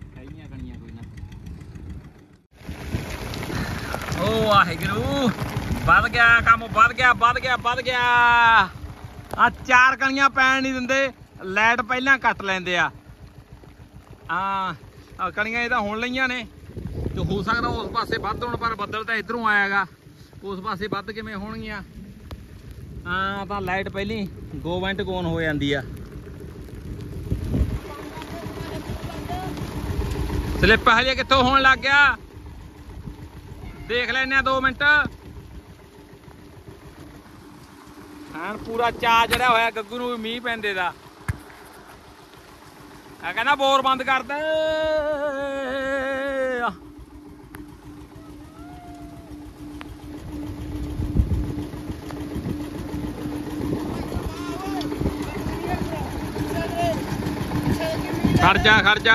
ਓ ਵਾਹਿਗੁਰੂ ਵੱਧ ਗਿਆ ਕੰਮ, ਵੱਧ ਗਿਆ ਵੱਧ ਗਿਆ ਵੱਧ ਗਿਆ। ਆ ਚਾਰ ਕਣੀਆਂ ਪੈਣ ਨਹੀਂ ਦਿੰਦੇ, ਲਾਈਟ ਪਹਿਲਾਂ ਕੱਟ ਲੈਂਦੇ ਆ। ਹਾਂ ਆ ਕਣੀਆਂ ਇਹ ਤਾਂ ਹੁਣ ਲਈਆਂ ਨੇ ਤੇ ਹੋ ਸਕਦਾ ਉਸ ਪਾਸੇ ਵੱਧ ਹੋਣ, ਪਰ ਬੱਦਲ ਤਾਂ ਇਧਰੋਂ ਆਇਆਗਾ, ਉਸ ਪਾਸੇ ਵੱਧ ਕਿਵੇਂ ਹੋਣਗੀਆਂ। ਹਾਂ ਤਾਂ ਲਾਈਟ ਪਹਿਲੀ ਗੋ ਵੈਂਟ ਗੋਨ ਹੋ ਜਾਂਦੀ ਆ। ਸਲਿੱਪ ਹਜੇ ਕਿੱਥੋਂ ਹੋਣ ਲੱਗ ਗਿਆ, ਦੇਖ ਲੈਨੇ ਆ ਦੋ ਮਿੰਟ। ਹਾਂ ਪੂਰਾ ਚਾਅ ਚੜਿਆ ਹੋਇਆ ਗੱਗੂ ਨੂੰ ਵੀ ਮੀਂਹ ਪੈਂਦੇ ਦਾ। ਆ ਕਹਿੰਦਾ ਬੋਰ ਬੰਦ ਕਰ ਦੇ। ਖੜ ਜਾ ਖੜ ਜਾ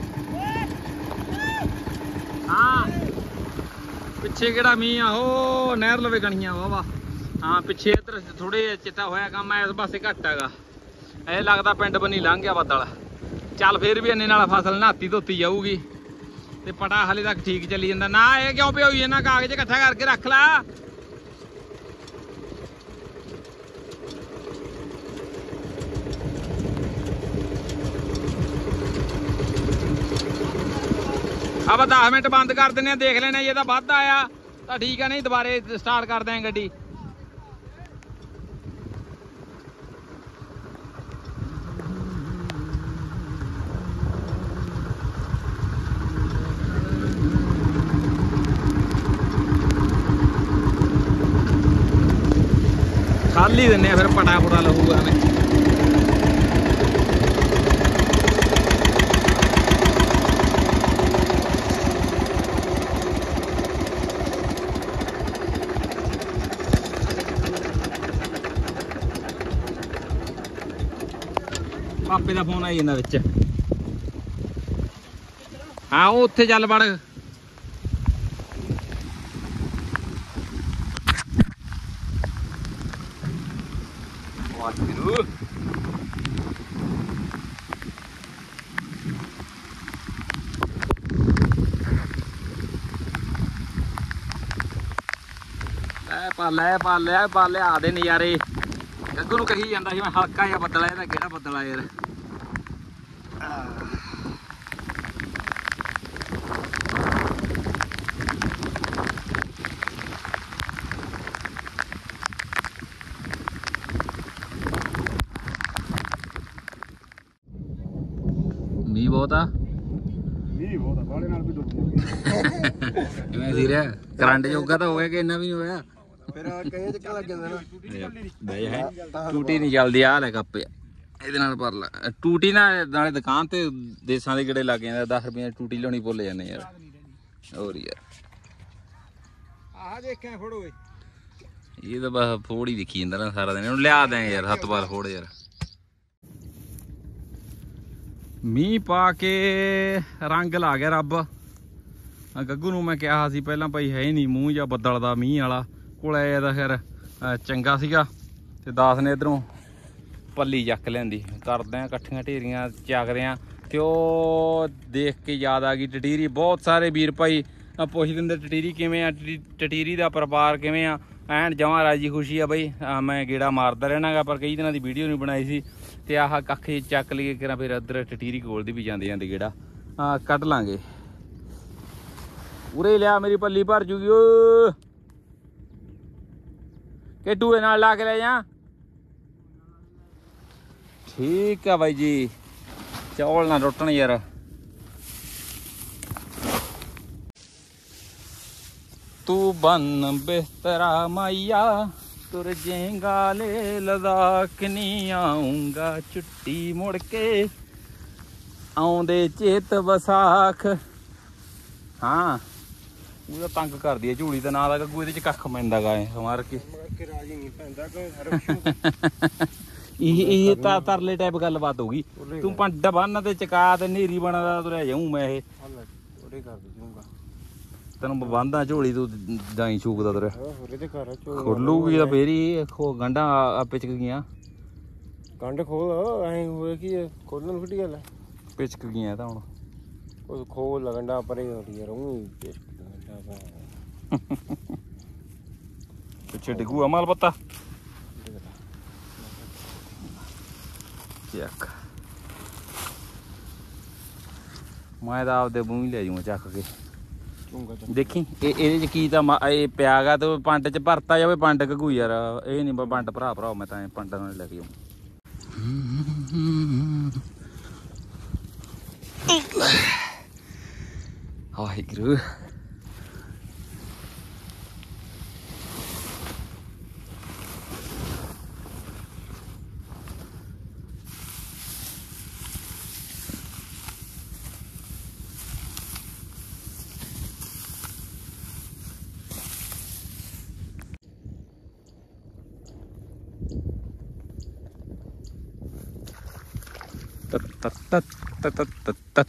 ਹਾਂ ਪਿੱਛੇ ਕਿਹੜਾ ਮੀਂਹ ਆ ਉਹ ਨਹਿਰ ਲਵੇ ਗਣੀਆਂ ਵਾ ਵਾ ਹਾਂ ਪਿੱਛੇ ਇੱਧਰ ਥੋੜੇ ਚਿੱਟਾ ਹੋਇਆ ਕੰਮ ਐ ਇਸ ਪਾਸੇ ਘੱਟ ਹੈਗਾ ਇਹ ਲੱਗਦਾ ਪਿੰਡ ਬੰਨੀ ਲੰਘ ਗਿਆ ਬੱਦਲ ਚੱਲ ਫੇਰ ਵੀ ਇੰਨੇ ਨਾਲ ਫਸਲ ਨਹਾਤੀ ਧੋਤੀ ਜਾਊਗੀ ਤੇ ਪਟਾ ਹਾਲੇ ਤੱਕ ਠੀਕ ਚੱਲੀ ਜਾਂਦਾ ਨਾ ਇਹ ਕਿਉਂ ਪਿਆ ਹੋਈ ਇਹਨਾਂ ਕਾਗਜ਼ ਇਕੱਠਾ ਕਰਕੇ ਰੱਖ ਲਾ ਆਪਾਂ ਦਸ ਮਿੰਟ ਬੰਦ ਕਰ ਦਿੰਦੇ ਆ ਦੇਖ ਲੈਣੇ ਜੇ ਇਹਦਾ ਵੱਧ ਆਇਆ ਤਾਂ ਠੀਕ ਆ ਨਹੀਂ ਦੁਬਾਰੇ ਸਟਾਰਟ ਕਰਦੇ ਆਂ ਗੱਡੀ ਖਾਲੀ ਦਿੰਨੇ ਆ ਫਿਰ ਪਟਾ ਪੁਟਾ ਲਹੂਗਾ ਮੈਂ ਪਾਪੇ ਦਾ ਫੋਨ ਆਈ ਜਾਂਦਾ ਵਿੱਚ ਹਾਂ ਉਹ ਉੱਥੇ ਚੱਲ ਵੜ ਲੈ ਪਾ ਲੈ ਪਾ ਲੈ ਪਾ ਲਿਆ ਦੇ ਨਜ਼ਾਰੇ ਗੱਗੂ ਨੂੰ ਕਹੀ ਜਾਂਦਾ ਸੀ ਮੈਂ ਹਲਕਾ ਜਿਹਾ ਬੱਦਲ ਆ ਇਹਦਾ ਕਿਹੜਾ ਬੱਦਲ ਆ ਯਾਰ ਮੀਂਹ ਬਹੁਤ ਆ ਮੀਂਹ ਬਹੁਤ ਆ ਬਾਲੇ ਨਾਲ ਵੀ ਦੁੱਖ ਇਵੇਂ ਸੀ ਰਿਹਾ ਕਰੰਟ ਜੋਗਾ ਤਾਂ ਹੋ ਗਿਆ ਕਿ ਇੰਨਾ ਵੀ ਨਹੀਂ ਹੋਇਆ ਫਿਰ ਕਈ ਚੱਕਰ ਲੱਗ ਜਾਂਦੇ ਨਾ ਬਈ ਹੈ ਟੂਟੀ ਨਹੀਂ ਚੱਲਦੀ ਆ ਲੈ ਕੱਪ ਇਹਦੇ ਨਾਲ ਭਰ ਲਾ ਟੂਟੀ ਨਾਲ ਨਾਲੇ ਦੁਕਾਨ ਤੇ ਦੇਸਾਂ ਦੇ ਗੇੜੇ ਲੱਗ ਜਾਂਦੇ ਦਸ ਰੁਪਏ ਟੂਟੀ ਲਾਉਣੀ ਭੁੱਲ ਜਾਂਦੇ ਯਾਰ ਹੋਰ ਯਾਰ ਆਹ ਦੇਖਿਆ ਫੜੋ ਓਏ ਇਹ ਤਾਂ ਬਸ ਫੋੜ ਹੀ ਦੇਖੀ ਜਾਂਦਾ ਨਾ ਸਾਰਾ ਦਿਨ ਇਹਨੂੰ ਲਿਆ ਦੇ ਯਾਰ ਹੱਥ ਬਾਰ ਫੋੜ ਯਾਰ ਮੀਂਹ ਪਾ ਕੇ ਰੰਗ ਲਾ ਗਿਆ ਰੱਬ ਗੱਗੂ ਨੂੰ ਮੈਂ ਕਿਹਾ ਸੀ ਪਹਿਲਾਂ ਭਾਈ ਹੈ ਹੀ ਨਹੀਂ ਮੂੰਹ ਜਾਂ ਬੱਦਲ ਦਾ ਮੀਂਹ ਵਾਲਾ ਕੋਲ ਆਇਆ ਤਾਂ ਫਿਰ ਚੰਗਾ ਸੀਗਾ ਤੇ ਦਾਸ ਨੇ ਇਧਰੋਂ ਪੱਲੀ ਚੱਕ ਲੈਂਦੀ ਕਰਦੇ ਆ ਇਕੱਠੀਆਂ ਢੇਰੀਆਂ ਚੱਕਦੇ ਆ ਤੇ ਉਹ ਦੇਖ ਕੇ ਯਾਦ ਆ ਗਈ ਟਟੀਰੀ ਬਹੁਤ ਸਾਰੇ ਵੀਰ ਭਾਈ ਪੁੱਛ ਦਿੰਦੇ ਟਟੀਰੀ ਕਿਵੇਂ ਆ ਟਟੀਰੀ ਦਾ ਪਰਿਵਾਰ ਕਿਵੇਂ ਆ ਐਨ ਜਮਾਂ ਰਾਜੀ ਖੁਸ਼ੀ ਆ ਬਈ ਮੈਂ ਗੇੜਾ ਮਾਰਦਾ ਰਹਿਣਾਗਾ ਪਰ ਕਈ ਦਿਨਾਂ ਦੀ ਵੀਡੀਓ ਨਹੀਂ ਬਣਾਈ ਸੀ ਤੇ ਆਹ ਕੱਖ ਚੱਕ ਲਈਏ ਕਿਰਾਂ ਫਿਰ ਇੱਧਰ ਟਟੀਰੀ ਕੋਲ ਦੀ ਵੀ ਜਾਂਦੇ ਜਾਂਦੇ ਗੇੜਾ ਹਾਂ ਕੱਢ ਲਾਂਗੇ ਉਰੇ ਲਿਆ ਮੇਰੀ ਪੱਲੀ ਭਰ ਜੂਗੀ ਓ ਕਿ ਟੂਏ ਨਾਲ ਲਾ ਕੇ ਲੈ ਜਾ ਠੀਕ ਆ ਬਾਈ ਜੀ ਚੌਲ ਨਾ ਟੁੱਟਣ ਯਾਰ ਤੂੰ ਬਨ ਬਿਸਤਰਾ ਮਾਈਆ ਤੁਰ ਜੇਗਾ ਲੈ ਲਦਾਖ ਨਹੀਂ ਆਉਂਗਾ ਛੁੱਟੀ ਮੁੜ ਕੇ ਆਉਂਦੇ ਚੇਤ ਵਿਸਾਖ ਹਾਂ ਉਹਦਾ ਤੰਗ ਕਰਦੀ ਹੈ ਝੂੜੀ ਦਾ ਨਾਂ ਦਾ ਗੱਗੂ ਇਹਦੇ ਚ ਕੱਖ ਪੈਂਦਾ ਗਾ ਮਾਰ ਕੇ ਰਾਜੀ ਨਹੀਂ ਪੈਂਦਾ ਕੋਈ ਇਹ ਇਹ ਤਾਂ ਤਰਲੇ ਟਾਈਪ ਗੱਲਬਾਤ ਹੋ ਗਈ ਤੂੰ ਪੰਡ ਬੰਨ ਤੇ ਚਕਾ ਤੇ ਨੇਰੀ ਬਣਦਾ ਤੁਰਿਆ ਜਾਊਂ ਮੈਂ ਇਹ ਉਹਦੇ ਕਰ ਦੂੰਗਾ ਤੈਨੂੰ ਬੰਦਾ ਝੋਲੀ ਤੂੰ ਦਾਈ ਛੂਕਦਾ ਤੁਰਿਆ ਹੋਰੇ ਤੇ ਘਰ ਖੋਲੂਗੀ ਤਾਂ ਫੇਰ ਹੀ ਖੋ ਗੰਢਾਂ ਆ ਪਿਚਕ ਗਈਆਂ ਗੰਢ ਖੋਲ ਐ ਹੋਇਆ ਕੀ ਖੋਲਣ ਨੂੰ ਕਿਹੜੀ ਗੱਲ ਪਿਚਕ ਗਈਆਂ ਤਾਂ ਹੁਣ ਉਹ ਖੋਲ ਗੰਢਾ ਪਰੇ ਹੋ ਰਹੀ ਰਹੂੰ ਪਿੱਛੇ ਡਿੱਗੂ ਅਮਲ ਪੱਤਾ ਚੱਕ ਮੈਂ ਤਾਂ ਆਪਦੇ ਮੂੰਹ ਹੀ ਲੈ ਜਾਊਂਗਾ ਚੱਕ ਕੇ ਦੇਖੀ ਇਹ ਇਹਦੇ ਚ ਕੀ ਤਾਂ ਇਹ ਪਿਆ ਗਾ ਤੇ ਪੰਡ ਚ ਭਰਤਾ ਜਾਵੇ ਪੰਡ ਘਗੂ ਯਾਰ ਇਹ ਨਹੀਂ ਪੰਡ ਭਰਾ ਭਰਾ ਮੈਂ ਤਾਂ ਪੰਡਾਂ ਨਾਲ ਲੈ ਕੇ ਜਾਊਂ ਵਾਹਿਗੁਰੂ ਤਤ ਤਤ ਤਤ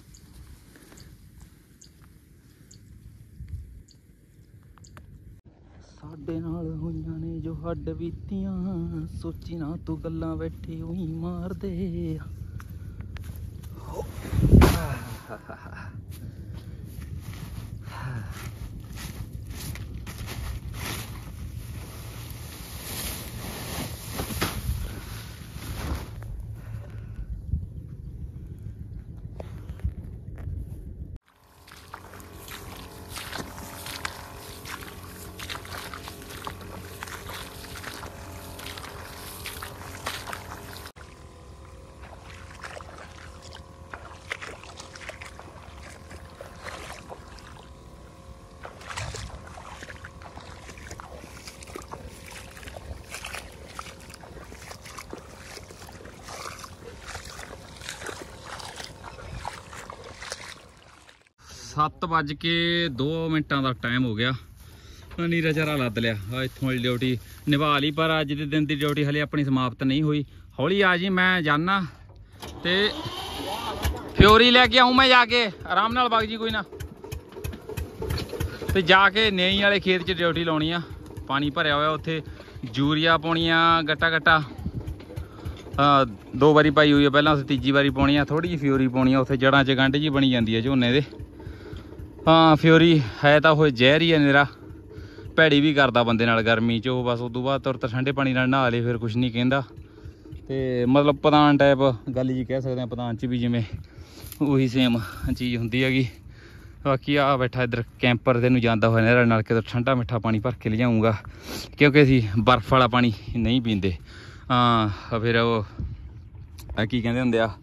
ਸਾਡੇ ਨਾਲ ਹੋਈਆਂ ਨੇ ਜੋ ਹੱਡ ਬੀਤੀਆਂ, ਸੋਚੀ ਨਾ ਤੂੰ ਗੱਲਾਂ ਬੈਠੇ ਉਹੀ ਮਾਰਦੇ। ਸੱਤ ਵੱਜ ਕੇ ਦੋ ਮਿੰਟਾਂ ਦਾ ਟਾਈਮ ਹੋ ਗਿਆ। ਨੀਰਾ ਚਾਰਾ ਲੱਦ ਲਿਆ। ਆ ਇੱਥੋਂ ਵਾਲੀ ਡਿਊਟੀ ਨਿਭਾ ਲਈ, ਪਰ ਅੱਜ ਦੇ ਦਿਨ ਦੀ ਡਿਊਟੀ ਹਲੇ ਆਪਣੀ ਸਮਾਪਤ ਨਹੀਂ ਹੋਈ। ਹੌਲੀ ਆ ਜੀ, ਮੈਂ ਜਾਣਾ ਤੇ ਫਿਓਰੀ ਲੈ ਕੇ ਆਉਂ। ਮੈਂ ਜਾ ਕੇ ਆਰਾਮ ਨਾਲ ਵਗ ਜੀ ਕੋਈ ਨਾ, ਤੇ ਜਾ ਕੇ ਨੇਈ ਵਾਲੇ ਖੇਤ 'ਚ ਡਿਊਟੀ ਲਾਉਣੀ ਆ। ਪਾਣੀ ਭਰਿਆ ਹੋਇਆ ਉੱਥੇ, ਯੂਰੀਆ ਪਾਉਣੀ ਆ ਗੱਟਾ ਗੱਟਾ। ਦੋ ਵਾਰੀ ਪਾਈ ਹੋਈ ਆ ਪਹਿਲਾਂ, ਤੀਜੀ ਵਾਰੀ ਪਾਉਣੀ ਆ। ਥੋੜੀ ਜਿਹੀ ਫਿਓਰੀ ਪਾਉਣੀ ਆ, ਉੱਥੇ ਜੜ੍ਹਾਂ 'ਚ ਗੰਢ ਜੀ ਬਣੀ ਜਾਂਦੀ ਆ ਝੋਨੇ ਦੇ। ਹਾਂ ਫਿਓਰੀ ਹੈ ਤਾਂ ਉਹ ਜ਼ਹਿਰ ਹੀ ਆ ਨਿਰਾ, ਭੈੜੀ ਵੀ ਕਰਦਾ ਬੰਦੇ ਨਾਲ ਗਰਮੀ 'ਚ ਉਹ। ਬਸ ਉਦੋਂ ਬਾਅਦ ਤੁਰਤ ਠੰਡੇ ਪਾਣੀ ਨਾਲ ਨਹਾ ਲੇ ਫਿਰ ਕੁਛ ਨਹੀਂ ਕਹਿੰਦਾ। ਤੇ ਮਤਲਬ ਪਤਾਨ ਟਾਈਪ ਗੱਲ ਜੀ ਕਹਿ ਸਕਦੇ ਹਾਂ, ਪਤਾਨ 'ਚ ਵੀ ਜਿਵੇਂ ਉਹੀ ਸੇਮ ਚੀਜ਼ ਹੁੰਦੀ ਹੈਗੀ। ਬਾਕੀ ਆ ਬੈਠਾ ਇੱਧਰ ਕੈਂਪਰ ਦੇ ਨੂੰ ਜਾਂਦਾ ਹੋਇਆ ਨਹਿਰਾਂ ਨਾਲ, ਕਿਤੇ ਠੰਡਾ ਮਿੱਠਾ ਪਾਣੀ ਭਰ ਕੇ ਲਿਜਾਊਂਗਾ, ਕਿਉਂਕਿ ਅਸੀਂ ਬਰਫ਼ ਵਾਲਾ ਪਾਣੀ ਨਹੀਂ ਪੀਂਦੇ। ਹਾਂ ਫਿਰ ਉਹ ਕੀ ਕਹਿੰਦੇ ਹੁੰਦੇ ਆ,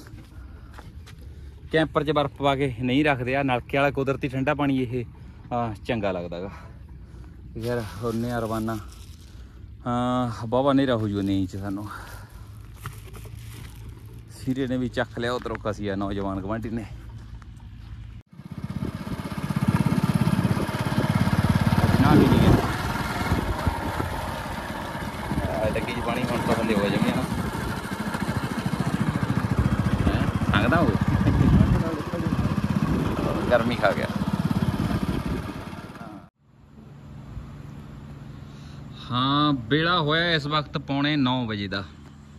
ਕੈਂਪਰ 'ਚ ਬਰਫ਼ ਪਾ ਕੇ ਨਹੀਂ ਰੱਖਦੇ। ਆ ਨਲਕੇ ਵਾਲਾ ਕੁਦਰਤੀ ਠੰਡਾ ਪਾਣੀ ਇਹ ਚੰਗਾ ਲੱਗਦਾ ਗਾ ਯਾਰ। ਹੁੰਨੇ ਆ ਰਵਾਨਾ, ਹਾਂ ਬਾਬਾ ਹਨੇਰਾ ਹੋ ਜੂ ਨਹੀਂ 'ਚ ਸਾਨੂੰ। ਸੀਰੇ ਨੇ ਵੀ ਚੱਕ ਲਿਆ ਉੱਧਰੋਂ ਕਸੀਆ ਨੌਜਵਾਨ ਗਵਾਂਢੀ ਨੇ। ਨਾ ਵੀ ਨਹੀਂ ਲੱਗੀ ਜੀ ਪਾਣੀ, ਹੁਣ ਤਾਂ ਥੱਲੇ ਹੋ ਜਾਵੇ ਨਾ ਸੰਗਦਾ ਹੋ ਗਰਮੀ ਖਾ ਗਿਆ। ਹਾਂ ਵੇਲਾ ਹੋਇਆ ਇਸ ਵਕਤ ਪੌਣੇ ਨੌ ਵਜੇ ਦਾ।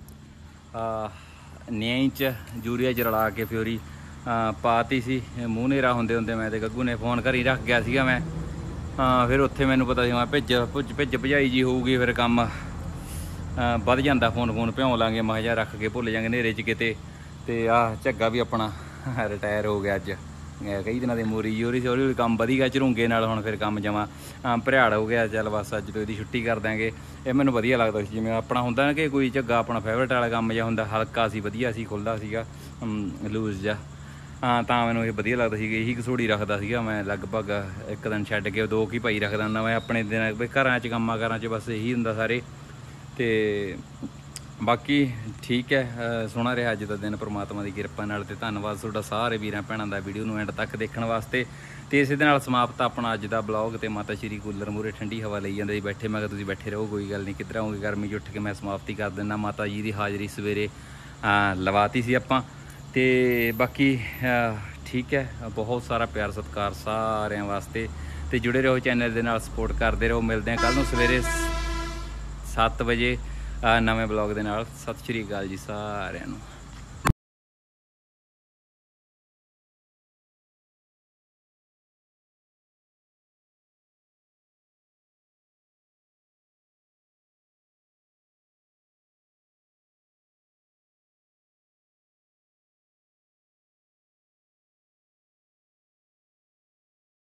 ਨਿਆਂ 'ਚ ਯੂਰੀਆ 'ਚ ਰਲਾ ਕੇ ਫਿਓਰੀ ਪਾਤੀ ਸੀ। ਮੂੰਹ ਨੇਰਾ ਹੁੰਦੇ ਹੁੰਦੇ ਮੈਂ ਤੇ ਗੱਗੂ ਨੇ ਫੋਨ ਘਰੀ ਰੱਖ ਗਿਆ ਸੀਗਾ ਮੈਂ। ਹਾਂ ਫਿਰ ਉੱਥੇ ਮੈਨੂੰ ਪਤਾ ਸੀ ਮੈਂ ਭਿੱਜ ਭੁੱਜ ਭਿੱਜ ਭਜਾਈ ਜੀ ਹੋਊਗੀ, ਫਿਰ ਕੰਮ ਵੱਧ ਜਾਂਦਾ। ਫੋਨ ਫੋਨ ਭਿਉਂ ਲਾਂਗੇ ਮੈਂ ਕਿਹਾ ਰੱਖ ਕੇ ਭੁੱਲ ਜਾਂਗੇ ਹਨੇਰੇ 'ਚ ਕਿਤੇ। ਤੇ ਆਹ ਝੱਗਾ ਵੀ ਆਪਣਾ ਰਿਟਾਇਰ ਹੋ ਗਿਆ ਅੱਜ, ਕਈ ਦਿਨਾਂ ਦੀ ਮੂਰੀ ਜੀ ਹੌਲੀ ਹੌਲੀ ਕੰਮ ਵਧੀਆ ਝਰੂੰਗੇ ਨਾਲ। ਹੁਣ ਫਿਰ ਕੰਮ ਜਮਾਂ ਭਰਿਆੜ ਹੋ ਗਿਆ। ਚੱਲ ਬਸ ਅੱਜ ਤੋਂ ਇਹਦੀ ਛੁੱਟੀ ਕਰ ਦਾਂਗੇ। ਇਹ ਮੈਨੂੰ ਵਧੀਆ ਲੱਗਦਾ ਸੀ, ਜਿਵੇਂ ਆਪਣਾ ਹੁੰਦਾ ਨਾ ਕਿ ਕੋਈ ਝੱਗਾ ਆਪਣਾ ਫੇਵਰਟ ਵਾਲਾ ਕੰਮ ਜਿਹਾ ਹੁੰਦਾ, ਹਲਕਾ ਸੀ ਵਧੀਆ ਸੀ, ਖੁੱਲ੍ਹਦਾ ਸੀਗਾ ਲੂਜ਼ ਜਿਹਾ। ਹਾਂ ਤਾਂ ਮੈਨੂੰ ਇਹ ਵਧੀਆ ਲੱਗਦਾ ਸੀਗਾ। ਇਹੀ ਘਸੋੜੀ ਰੱਖਦਾ ਸੀਗਾ ਮੈਂ ਲਗਭਗ ਇੱਕ ਦਿਨ ਛੱਡ ਕੇ ਦੋ ਕੀ ਭਾਈ ਰੱਖਦਾ ਹੁੰਦਾ ਮੈਂ ਆਪਣੇ ਦਿਨ ਵੀ ਘਰਾਂ 'ਚ ਕੰਮਾਂ ਕਾਰਾਂ 'ਚ, ਬਸ ਇਹੀ ਹੁੰਦਾ ਸਾਰੇ। ਤੇ ਬਾਕੀ ਠੀਕ ਹੈ, ਸੋਹਣਾ ਰਿਹਾ ਅੱਜ ਦਾ ਦਿਨ ਪਰਮਾਤਮਾ ਦੀ ਕਿਰਪਾ ਨਾਲ। ਤੇ ਧੰਨਵਾਦ ਤੁਹਾਡਾ ਸਾਰੇ ਵੀਰਾਂ ਭੈਣਾਂ ਦਾ ਵੀਡੀਓ ਨੂੰ ਐਂਡ ਤੱਕ ਦੇਖਣ ਵਾਸਤੇ। ਤੇ ਇਸੇ ਦੇ ਨਾਲ ਸਮਾਪਤ ਆਪਣਾ ਅੱਜ ਦਾ ਬਲੌਗ। ਤੇ ਮਾਤਾ ਸ਼੍ਰੀ ਕੂਲਰ ਮੂਹਰੇ ਠੰਡੀ ਹਵਾ ਲਈ ਜਾਂਦੇ ਸੀ ਬੈਠੇ। ਮੈਂ ਕਿਹਾ ਤੁਸੀਂ ਬੈਠੇ ਰਹੋ, ਕੋਈ ਗੱਲ ਨਹੀਂ, ਕਿੱਧਰ ਆਉਂਗੇ ਗਰਮੀ 'ਚ ਉੱਠ ਕੇ ਮੈਂ ਸਮਾਪਤੀ ਕਰ ਦਿੰਦਾ। ਮਾਤਾ ਜੀ ਦੀ ਹਾਜ਼ਰੀ ਸਵੇਰੇ ਲਵਾਤੀ ਸੀ ਆਪਾਂ। ਤੇ ਬਾਕੀ ਠੀਕ ਹੈ, ਬਹੁਤ ਸਾਰਾ ਪਿਆਰ ਸਤਿਕਾਰ ਸਾਰਿਆਂ ਵਾਸਤੇ। ਤੇ ਜੁੜੇ ਰਹੋ ਚੈਨਲ ਦੇ ਨਾਲ, ਸਪੋਰਟ ਕਰਦੇ ਰਹੋ। ਮਿਲਦੇ ਹਾਂ ਕੱਲ੍ਹ ਨੂੰ ਸਵੇਰੇ ਸੱਤ ਵਜੇ ਨਵੇਂ ਬਲੌਗ ਦੇ ਨਾਲ। ਸਤਿ ਸ਼੍ਰੀ ਅਕਾਲ ਜੀ ਸਾਰਿਆਂ ਨੂੰ।